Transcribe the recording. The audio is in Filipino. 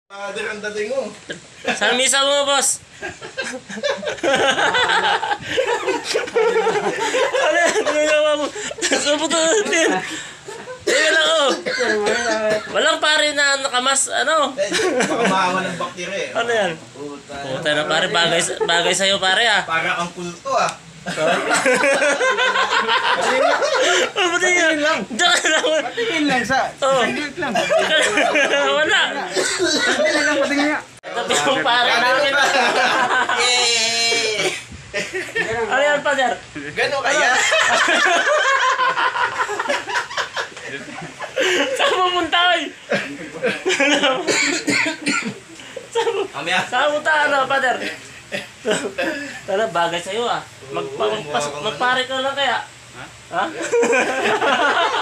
Father ang dating mo. Saan misa mo, boss? Ano yan? Ginagawa mo? Subuto natin. Tingnan lang, oh. Walang pare na nakamas, ano? Baka maawa ng bakterya eh. Ano yan? Puta na pare, bagay sa'yo pare ah. Para kang kulto ah. Patingin lang. Diyan lang. Patingin lang sa. Oh. Saglit lang. Wala. Patingin lang, patingin nga. Ito yung pare namin. Yay! Ano yan, Father? Gano'n kaya? Saan mo punta, oy? Mamaya. Saan mo punta, ano, Father? Tala, bagay sa'yo ah. Magpare ka lang kaya. Ha?